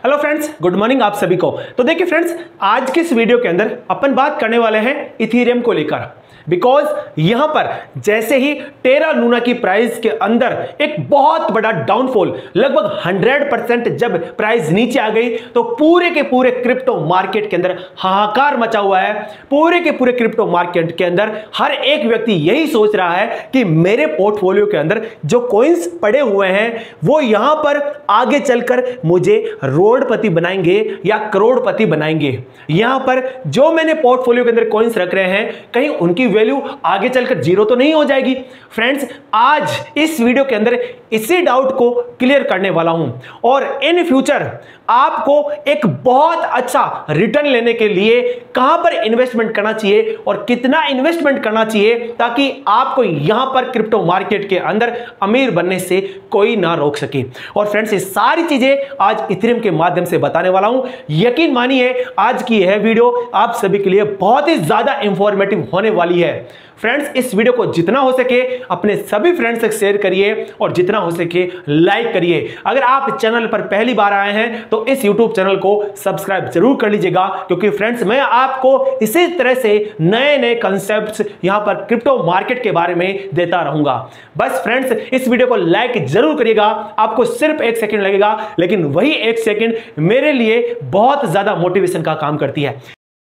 Hello friends, good morning आप सभी को। तो देखिए फ्रेंड्स, आज के इस वीडियो के अंदर अपन बात करने वाले हैं इथेरियम को लेकर। बिकॉज यहां पर जैसे ही टेरा लूना की प्राइस के अंदर एक बहुत बड़ा डाउनफॉल, लगभग 100% जब प्राइस नीचे आ गई तो पूरे के पूरे क्रिप्टो मार्केट के अंदर हाहाकार मचा हुआ है। पूरे के पूरे क्रिप्टो मार्केट के अंदर हर एक व्यक्ति यही सोच रहा है कि मेरे पोर्टफोलियो के अंदर जो कॉइन्स पड़े हुए हैं वो यहां पर आगे चलकर मुझे रोडपति बनाएंगे या करोड़पति बनाएंगे। यहां पर जो मैंने पोर्टफोलियो के अंदर कॉइन्स रख रहे हैं, कहीं उनकी वैल्यू आगे चलकर जीरो तो नहीं हो जाएगी। फ्रेंड्स, आज इस वीडियो के अंदर इसी डाउट को क्लियर करने वाला हूं और इन फ्यूचर आपको एक बहुत अच्छा रिटर्न लेने के लिए कहां पर इन्वेस्टमेंट करना चाहिए और कितना इन्वेस्टमेंट करना चाहिए ताकि आपको यहां पर क्रिप्टो मार्केट के अंदर अमीर बनने से कोई ना रोक सके। और फ्रेंड्स, ये सारी चीजें आज इथेरियम के माध्यम से बताने वाला हूं। यकीन मानिए, आज की यह वीडियो आप सभी के लिए बहुत ही ज्यादा इंफॉर्मेटिव होने वाली है। फ्रेंड्स, इस वीडियो को जितना हो सके अपने सभी फ्रेंड्स से शेयर करिए और जितना हो सके लाइक करिए। अगर आप चैनल पर पहली बार आए हैं तो इस YouTube चैनल को सब्सक्राइब जरूर कर लीजिएगा, क्योंकि फ्रेंड्स मैं आपको इसी तरह से नए नए कॉन्सेप्ट्स यहां पर क्रिप्टो मार्केट के बारे में देता रहूंगा। बस फ्रेंड्स, इस वीडियो को लाइक जरूर करिएगा। आपको सिर्फ 1 सेकंड लगेगा, लेकिन वही 1 सेकंड मेरे लिए बहुत ज्यादा मोटिवेशन का काम करती है।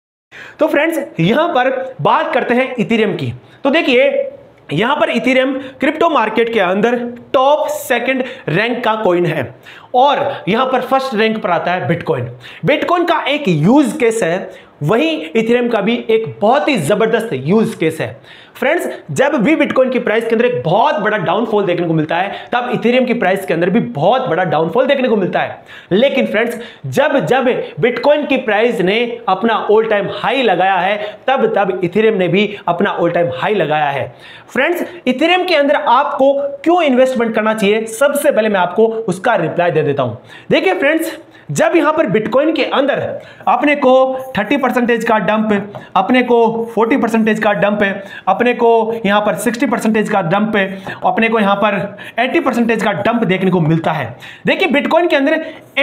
तो फ्रेंड्स, यहां पर बात करते हैं इथेरियम की। तो देखिए, यहां पर इथेरियम क्रिप्टो मार्केट के अंदर टॉप 2nd रैंक का कॉइन है और यहां पर 1st रैंक पर आता है बिटकॉइन। बिटकॉइन का एक यूज केस है, वहीं इथेरियम का भी एक बहुत ही जबरदस्त यूज केस है। फ्रेंड्स, जब भी बिटकॉइन की प्राइस के अंदर एक बहुत बड़ा डाउनफॉल देखने को मिलता है, तब इथेरियम की प्राइस के अंदर भी बहुत बड़ा डाउनफॉल देखने को मिलता है। लेकिन फ्रेंड्स, जब जब बिटकॉइन की प्राइस ने अपना ऑल टाइम हाई लगाया है, तब तब इथेरियम ने भी अपना ऑल टाइम हाई लगाया है। फ्रेंड्स, इथेरियम के अंदर आपको क्यों इन्वेस्टमेंट करना चाहिए, सबसे पहले मैं आपको उसका रिप्लाई दे देता हूं। देखिए फ्रेंड्स, जब यहां पर बिटकॉइन के अंदर अपने को 30% का डंप, अपने को 40% का डंप, अपने को यहां पर 60% का डंप, अपने को यहां पर 80% का डंप देखने को मिलता है। देखिए, बिटकॉइन के अंदर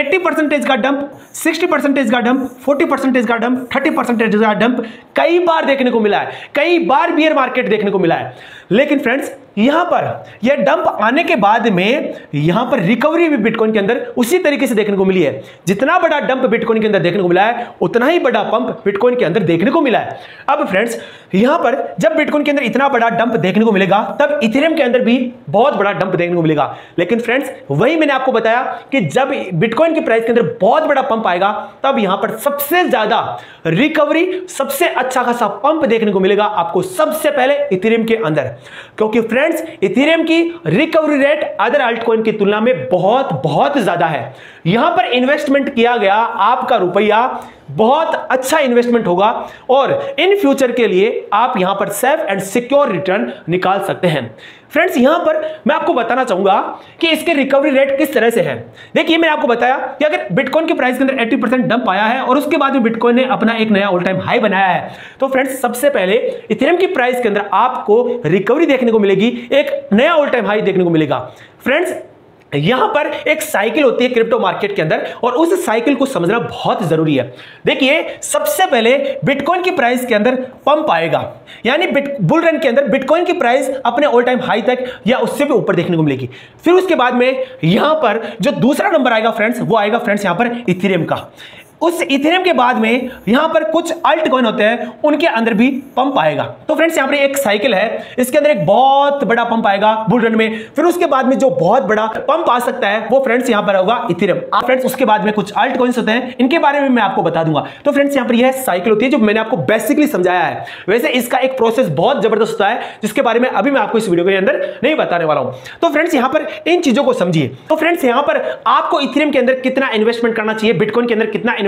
80% का डंप, 60% का डंप, 40% का डंप, 30% का डंप कई बार देखने को मिला है। कई बार बियर मार्केट देखने को मिला है। लेकिन फ्रेंड्स, यहां पर यह डंप आने के बाद में यहां पर रिकवरी भी बिटकॉइन के अंदर उसी तरीके से देखने को मिली है। जितना बड़ा डंप बिटकॉइन के अंदर देखने को मिला है, उतना ही बड़ा पंप बिटकॉइन के अंदर देखने को मिला है। अब फ्रेंड्स, यहां पर जब बिटकॉइन के अंदर इतना बड़ा डंप देखने को मिलेगा, तब इथेरियम के अंदर भी बहुत बड़ा डंप देखने को मिलेगा। लेकिन फ्रेंड्स, वही मैंने आपको बताया कि जब बिटकॉइन की प्राइस के अंदर बहुत बड़ा पंप आएगा, तब यहां पर सबसे ज्यादा रिकवरी, सबसे अच्छा खासा पंप देखने को मिलेगा आपको सबसे पहले इथेरियम के अंदर। क्योंकि फ्रेंड्स, इथेरियम की रिकवरी रेट अदर अल्टकॉइन की तुलना में बहुत बहुत ज्यादा है। यहां पर इन्वेस्टमेंट किया गया आपका रुपया बहुत अच्छा इन्वेस्टमेंट होगा और इन फ्यूचर के लिए आप यहां पर सेफ एंड सिक्योर रिटर्न निकाल सकते हैं। फ्रेंड्स, यहां पर मैं आपको बताना चाहूंगा कि इसके रिकवरी रेट किस तरह से है। देखिए, मैंने आपको बताया कि अगर बिटकॉइन की प्राइस के अंदर 80% डंप आया है और उसके बाद में बिटकॉइन ने अपना एक नया ऑल टाइम हाई बनाया है, तो फ्रेंड्स, सबसे पहले इथेरियम की प्राइस के अंदर आपको रिकवरी देखने को मिलेगी, एक नया ऑल टाइम हाई देखने को मिलेगा। फ्रेंड्स, यहां पर एक साइकिल होती है क्रिप्टो मार्केट के अंदर और उस साइकिल को समझना बहुत जरूरी है। देखिए, सबसे पहले बिटकॉइन की प्राइस के अंदर पंप आएगा, यानी बुल रन के अंदर बिटकॉइन की प्राइस अपने ऑल टाइम हाई तक या उससे भी ऊपर देखने को मिलेगी। फिर उसके बाद में यहां पर जो दूसरा नंबर आएगा फ्रेंड्स, वो आएगा फ्रेंड्स यहां पर इथेरियम का। उस इथेरियम के बाद में यहां पर कुछ अल्ट कॉइन होते हैं, उनके अंदर भी पंप आएगा। तो फ्रेंड्स, यहां पर एक साइकिल है, इसके अंदर एक बहुत बड़ा पंप आएगा बुल रन में। फिर उसके बाद में जो बहुत बड़ा पंप आ सकता है, वो फ्रेंड्स यहां पर होगा इथेरियम। फ्रेंड्स, उसके बाद में कुछ अल्ट कॉइन्स होते हैं, इनके बारे में मैं आपको बता दूंगा। तो फ्रेंड्स, यहां पर यह साइकिल होती है जो मैंने आपको बेसिकली समझाया है। वैसे इसका एक प्रोसेस बहुत जबरदस्त होता है, जिसके बारे में अभी मैं आपको इस वीडियो के अंदर नहीं बताने वाला हूं। तो फ्रेंड्स, यहां पर इन चीजों को समझिए। तो फ्रेंड्स, यहां पर आपको इथेरियम के अंदर कितना इन्वेस्टमेंट करना चाहिए, बिटकॉइन के अंदर कितना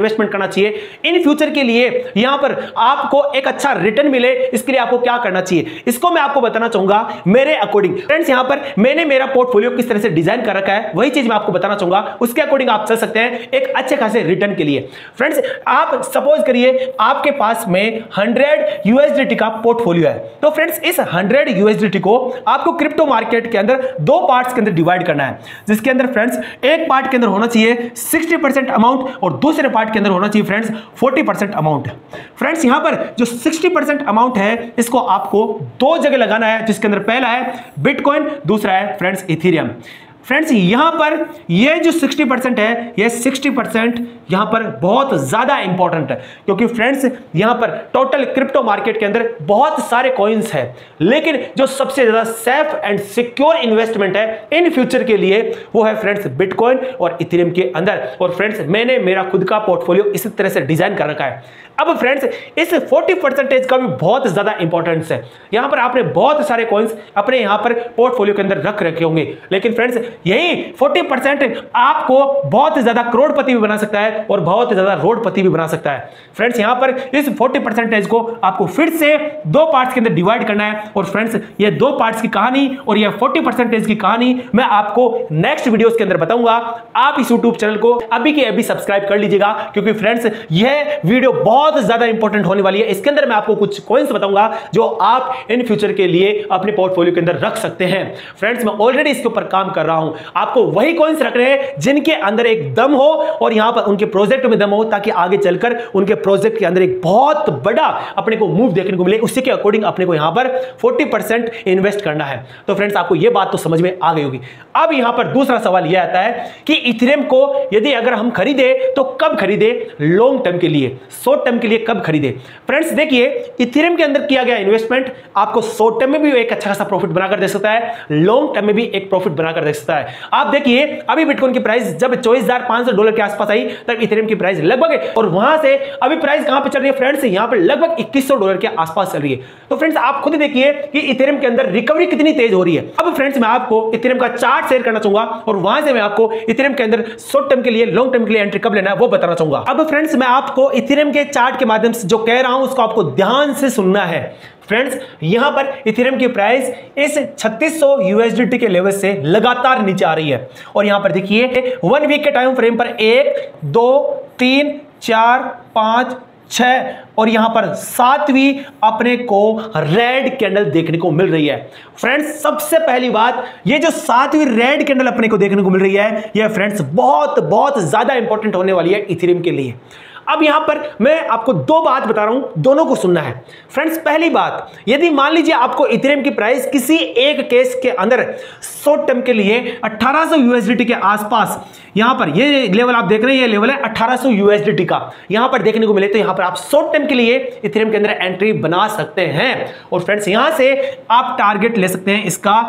इन्वेस्टमेंट करना चाहिए इन फ्यूचर के लिए, यहां पर आपको एक अच्छा रिटर्न मिले, इसके लिए आपको क्या करना चाहिए, इसको मैं आपको बताना चाहूंगा मेरे अकॉर्डिंग। फ्रेंड्स यहां पर मैंने मेरा पोर्टफोलियो किस तरह से डिजाइन कर रखा है वही चीज मैं आपको बताना चाहूंगा, उसके अकॉर्डिंग आप चल सकते हैं एक अच्छे खासे रिटर्न के लिए। फ्रेंड्स आप सपोज करिए आपके पास में 100 यूएसडीटी का पोर्टफोलियो है, तो फ्रेंड्स इस 100 यूएसडीटी को आपको क्रिप्टो मार्केट के अंदर दो पार्ट्स के अंदर डिवाइड करना है, जिसके अंदर फ्रेंड्स एक पार्ट के अंदर होना चाहिए 60% अमाउंट और दूसरे पार्ट के अंदर होना चाहिए फ्रेंड्स 40% अमाउंट। फ्रेंड्स यहां पर जो 60% अमाउंट है इसको आपको दो जगह लगाना है, जिसके अंदर पहला है बिटकॉइन, दूसरा है फ्रेंड्स इथेरियम। फ्रेंड्स यहां पर ये जो 60% है, ये 60% यहां पर बहुत ज्यादा इंपॉर्टेंट है, क्योंकि फ्रेंड्स यहां पर टोटल क्रिप्टो मार्केट के अंदर बहुत सारे कॉइन्स हैं, लेकिन जो सबसे ज्यादा सेफ एंड सिक्योर इन्वेस्टमेंट है इन फ्यूचर के लिए वो है फ्रेंड्स बिटकॉइन और इथेरियम के अंदर। और फ्रेंड्स मैंने मेरा खुद का पोर्टफोलियो इसी तरह से डिजाइन कर रखा है। अब फ्रेंड्स इस 40% का भी बहुत ज्यादा इंपॉर्टेंस है। यहां पर आपने बहुत सारे कॉइन्स अपने यहां पर पोर्टफोलियो के अंदर रख रखे होंगे, लेकिन फ्रेंड्स यही 40% आपको बहुत ज्यादा करोड़पति भी बना सकता है और बहुत ज्यादा रोडपति भी बना सकता है। फ्रेंड्स यहां पर इस 40% को आपको फिर से दो पार्ट्स के अंदर डिवाइड करना है, और फ्रेंड्स ये दो पार्ट्स की कहानी और ये 40% की कहानी मैं आपको नेक्स्ट वीडियोस के अंदर बताऊंगा। आप इस यूट्यूब चैनल को अभी के अभी सब्सक्राइब कर लीजिएगा, क्योंकि फ्रेंड्स यह वीडियो बहुत ज्यादा इंपॉर्टेंट होने वाली है। इसके अंदर मैं आपको कुछ कॉइन्स बताऊंगा जो आप इन फ्यूचर के लिए अपने पोर्टफोलियो के अंदर रख सकते हैं। फ्रेंड्स मैं ऑलरेडी इसके ऊपर काम कर रहा हूं, आपको वही कॉइन्स रखने हैं जिनके अंदर एक दम हो और यहां पर उनके प्रोजेक्ट में दम हो, ताकि आगे चलकर उनके प्रोजेक्ट के अंदर एक बहुत बड़ा अपने को मूव देखने को मिले। उसी के अकॉर्डिंग अपने को यहां पर 40% इन्वेस्ट करना है। तो फ्रेंड्स आपको यह बात तो समझ में आ गई होगी। अब यहां पर दूसरा सवाल यह आता है कि इथेरियम को यदि अगर हम खरीदे तो कब खरीदे, लॉन्ग टर्म के लिए, शॉर्ट टर्म के लिए कब खरीदे। फ्रेंड्स देखिए इथेरियम के अंदर किया गया इन्वेस्टमेंट आपको शॉर्ट टर्म में भी एक अच्छा खासा प्रॉफिट बनाकर दे सकता है, लॉन्ग टर्म में भी एक प्रॉफिट बनाकर दे सकता है। आप देखिए अभी बिटकॉइन की प्राइस जब $24,500 के आसपास आई, तब इथेरियम की प्राइस लगभग, और वहां से अभी प्राइस कहां पे चल रही है फ्रेंड्स, यहां पे लगभग $2100 के आसपास चल रही है। तो फ्रेंड्स आप खुद देखिए कि इथेरियम के अंदर रिकवरी कितनी तेज हो रही है। अब फ्रेंड्स मैं आपको इथेरियम का चार्ट शेयर करना चाहूंगा, और वहां से मैं आपको इथेरियम के अंदर शॉर्ट टर्म के लिए, लॉन्ग टर्म के लिए एंट्री कब लेना है वो बताना चाहूंगा। अब फ्रेंड्स मैं आपको इथेरियम के चार्ट के माध्यम से जो कह रहा हूं उसको आपको ध्यान से सुनना है। फ्रेंड्स यहां पर इथेरियम की प्राइस इस 3600 यूएसडीटी के लेवल से लगातार नीचे आ रही है, और यहां पर देखिए 1 वीक के टाइम फ्रेम पर 1 2 3 4 5 6 और यहां पर 7वीं अपने को रेड कैंडल देखने को मिल रही है। फ्रेंड्स सबसे पहली बात, ये जो 7वीं रेड कैंडल अपने को देखने को मिल रही है, ये फ्रेंड्स बहुत बहुत ज्यादा इंपॉर्टेंट होने वाली है इथेरियम के लिए। अब यहां पर मैं आपको दो बात बता रहा हूं, दोनों को सुनना है। फ्रेंड्स पहली बात, यदि मान लीजिए आपको इथेरियम की प्राइस किसी एक केस के अंदर शॉर्ट टर्म के लिए 1800 यूएसडीटी के आसपास, यहां पर ये लेवल आप देख रहे हैं, ये लेवल है 1800 यूएसडीटी का, यहां पर देखने को मिले, तो यहां पर आप शॉर्ट टर्म के लिए इथेरियम के अंदर एंट्री बना सकते हैं। और फ्रेंड्स यहां से आप टारगेट ले सकते हैं इसका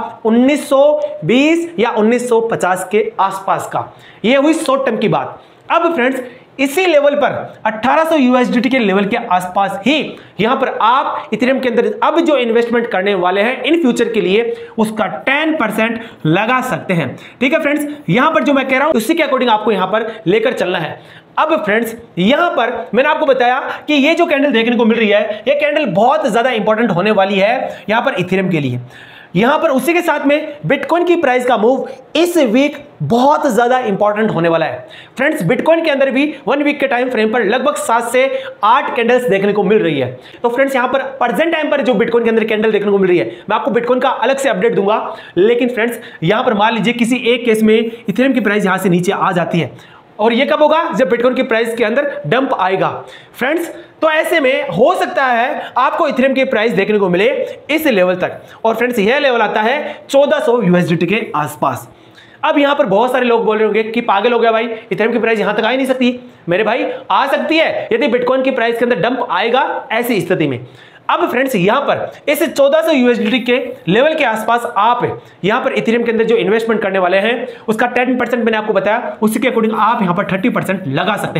1920 या 1950 के आसपास का। ये हुई शॉर्ट टर्म की बात। अब फ्रेंड्स इसी लेवल पर 1800 यूएसडीटी के लेवल के आसपास ही यहां पर आप इथेरियम के अंदर अब जो इन्वेस्टमेंट करने वाले हैं इन फ्यूचर के लिए, उसका 10% लगा सकते हैं। ठीक है फ्रेंड्स, यहां पर जो मैं कह रहा हूं उसी के अकॉर्डिंग आपको यहां पर लेकर चलना है। अब फ्रेंड्स यहां पर मैंने आपको बताया कि ये जो कैंडल देखने को मिल रही है, ये कैंडल बहुत ज्यादा इंपॉर्टेंट होने वाली है यहां पर इथेरियम के लिए। यहां पर उसी के साथ में बिटकॉइन की प्राइस का मूव इस वीक बहुत ज्यादा इंपॉर्टेंट होने वाला है। फ्रेंड्स बिटकॉइन के अंदर भी 1 वीक के टाइम फ्रेम पर लगभग 7 से 8 कैंडल्स देखने को मिल रही है। तो फ्रेंड्स यहां पर प्रेजेंट टाइम पर जो बिटकॉइन के अंदर कैंडल देखने को मिल रही है, मैं आपको बिटकॉइन का अलग से अपडेट दूंगा। लेकिन फ्रेंड्स यहां पर मान लीजिए किसी एक केस में इथेरियम की प्राइस यहां से नीचे आ जाती है, और ये कब होगा, जब बिटकॉइन की प्राइस के अंदर डंप आएगा। फ्रेंड्स तो ऐसे में हो सकता है आपको इथेरियम की प्राइस देखने को मिले इस लेवल तक, और फ्रेंड्स यह लेवल आता है 1400 यूएसडीटी के आसपास। अब यहां पर बहुत सारे लोग बोल रहे होंगे कि पागल हो गया भाई, इथेरियम की प्राइस यहां तक आ ही नहीं सकती। मेरे भाई आ सकती है यदि बिटकॉइन की प्राइस के अंदर डंप आएगा ऐसी स्थिति में। अब फ्रेंड्स यहां पर इस 1400 यूएसडीटी के लेवल के आसपास आप यहां पर इथेरियम के अंदर जो इन्वेस्टमेंट करने वाले हैं उसका 10% मैंने आपको बताया, उसी के अकॉर्डिंग आप यहां पर 30% लगा सकते हैं।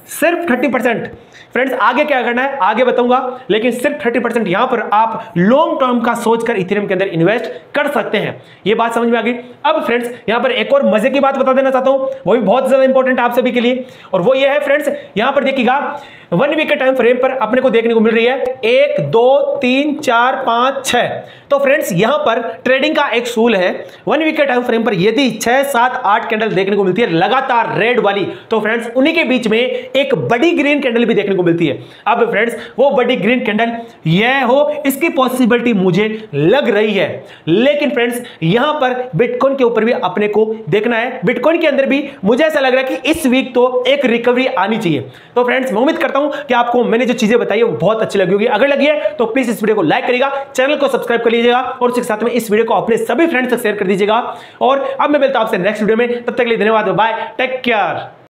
सिर्फ 30%। फ्रेंड्स आगे क्या करना है आगे बताऊंगा, लेकिन सिर्फ 30% यहां पर आप लॉन्ग टर्म का सोचकर इथेरियम के अंदर इन्वेस्ट कर सकते हैं। ये बात समझ में आ गई। अब फ्रेंड्स यहां पर एक और मजे की बात बता देना चाहता हूं, वो भी बहुत ज्यादा इंपॉर्टेंट है आप सभी के लिए, और वो ये है फ्रेंड्स, यहां पर देखिएगा 1 वीक के टाइम फ्रेम पर अपने को देखने को मिल रही है 1 2 3 4 5 6। तो फ्रेंड्स यहां पर ट्रेडिंग का एक सूल है, 1 वीक के टाइम फ्रेम पर यदि 6 7 8 कैंडल देखने को मिलती है लगातार रेड वाली, तो फ्रेंड्स उन्हीं के बीच में एक बड़ी ग्रीन कैंडल भी देखने को मिलती है। अब फ्रेंड्स वो बड़ी ग्रीन कैंडल यह हो, इसकी पॉसिबिलिटी मुझे लग रही है। लेकिन फ्रेंड्स यहां पर बिटकॉइन के ऊपर भी अपने को देखना है, बिटकॉइन के अंदर भी मुझे ऐसा लग रहा है कि इस वीक तो एक रिकवरी आनी चाहिए। तो फ्रेंड्स मैं उम्मीद करता हूं कि आपको मैंने जो चीजें बताई है वो बहुत अच्छी लगी होगी। अगर लगी है तो प्लीज इस वीडियो को लाइक करिएगा, चैनल को सब्सक्राइब कर लीजिएगा और उसके साथ में इस वीडियो को अपने सभी फ्रेंड्स तक शेयर कर दीजिएगा। और अब मैं मिलता हूं आपसे नेक्स्ट वीडियो में, तब तक के लिए धन्यवाद, बाय, टेक केयर।